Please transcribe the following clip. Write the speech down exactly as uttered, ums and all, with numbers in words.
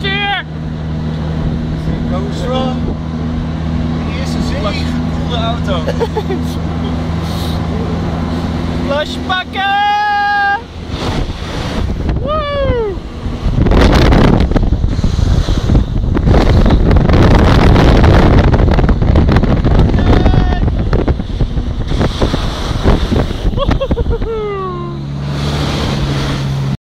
stuur! Go strong. De eerste zee gekoelde auto. Plasje pakken!